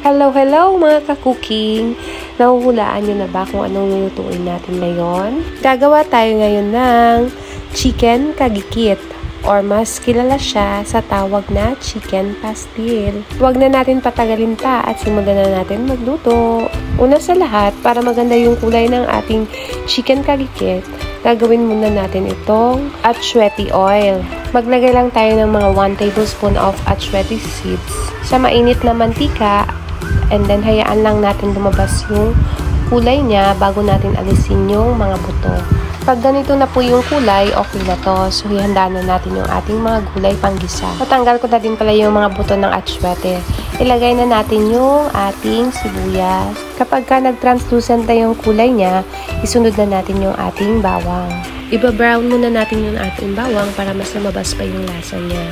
Hello, hello mga ka-cooking! Nahuhulaan nyo na ba kung anong lulutuin natin ngayon? Gagawa tayo ngayon ng chicken kagikit or mas kilala siya sa tawag na chicken pastil. Huwag na natin patagalin pa at simulan na natin magluto. Una sa lahat, para maganda yung kulay ng ating chicken kagikit, gagawin muna natin itong atsueti oil. Maglagay lang tayo ng mga 1 tablespoon of atsueti seeds sa mainit na mantika, and then hayaan lang natin lumabas yung kulay niya bago natin alisin yung mga buto. Pag ganito na po yung kulay, okay na to. So, ihanda na natin yung ating mga gulay panggisa. Natanggal ko na din pala yung mga buto ng atsuete. Ilagay na natin yung ating sibuyas. Kapag ka nag-translucent na yung kulay niya, isunod na natin yung ating bawang. Iba-brown muna natin yung ating bawang para mas lumabas pa yung lasa niya.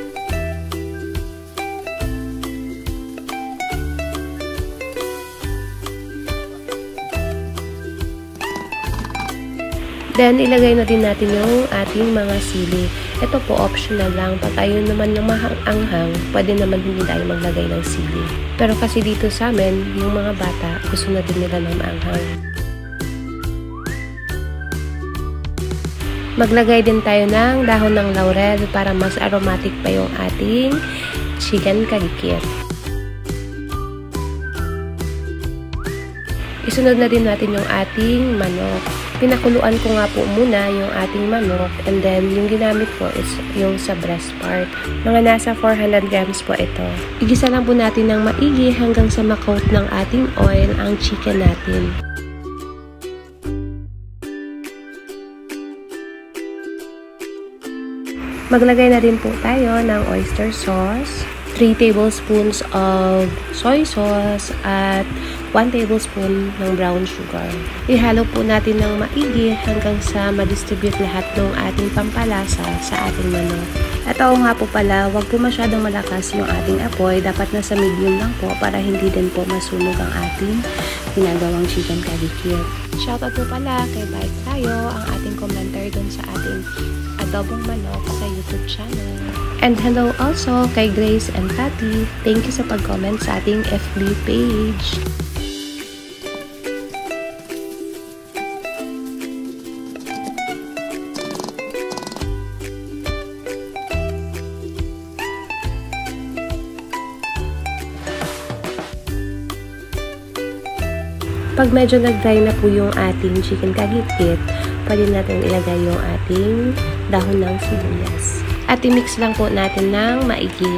Then, ilagay na din natin yung ating mga sili. Ito po, optional lang. Pag ayaw naman ng maanghang, pwede naman hindi tayo maglagay ng sili. Pero kasi dito sa amin, yung mga bata, gusto na din nila ng maanghang. Maglagay din tayo ng dahon ng laurel para mas aromatic pa yung ating chicken kagikit. Isunod na din natin yung ating manok. Pinakuluan ko nga po muna yung ating manok, and then yung ginamit ko is yung sa breast part. Mga nasa 400 grams po ito. Igisa lang po natin ng maigi hanggang sa makoat ng ating oil ang chicken natin. Maglagay na din po tayo ng oyster sauce, 3 tablespoons of soy sauce, at 1 tablespoon ng brown sugar. Ihalo po natin ng maigi hanggang sa ma-distribute lahat ng ating pampalasa sa ating manok. At oo nga po pala, wag po masyadong malakas yung ating apoy. Dapat nasa medium lang po para hindi din po masunog ang ating ginagawang chicken kagikit. Shoutout po pala kay Bite Tayo, ang ating commenter dun sa ating adobong manok sa YouTube channel. And hello also kay Grace and Tati. Thank you sa pag-comment sa ating FB page. Pag medyo nag-dry na po yung ating chicken kagikit, pwede natin ilagay yung ating dahon ng sibuyas. At i-mix lang po natin ng maigi.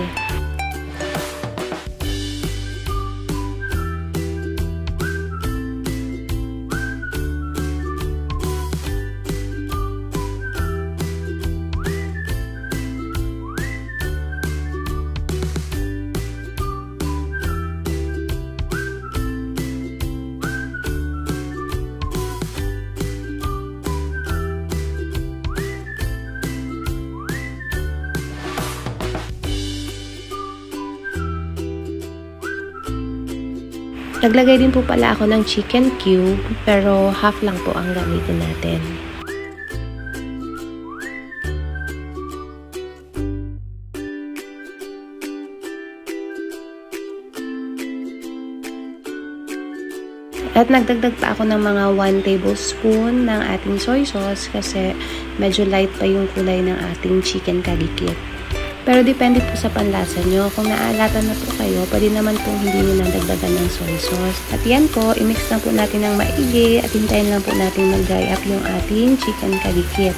Naglagay din po pala ako ng chicken cube, pero half lang po ang gamitin natin. At nagdagdag pa ako ng mga 1 tablespoon ng ating soy sauce kasi medyo light pa yung kulay ng ating chicken kagikit. Pero depende po sa panlasa nyo. Kung naalatan na po kayo, pwede naman pong hindi nyo nandagdagan ng soy sauce. At yan po, i-mix lang po natin ng maigi at hintayin lang po natin mag-dry up yung ating chicken kagikit.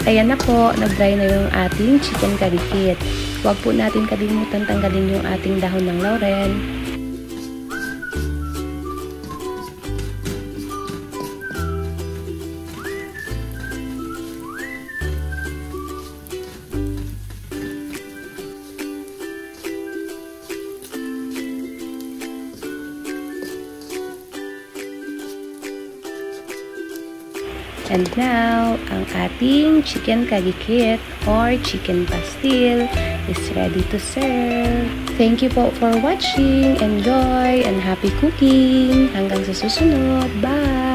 At ayan na po, nag-dry na yung ating chicken kadikit. Huwag po natin kalimutan tanggalin yung ating dahon ng laurel. And now, ang ating chicken kadikit or chicken pastil is ready to serve. Thank you po for watching. Enjoy and happy cooking. Hanggang sa susunod. Bye!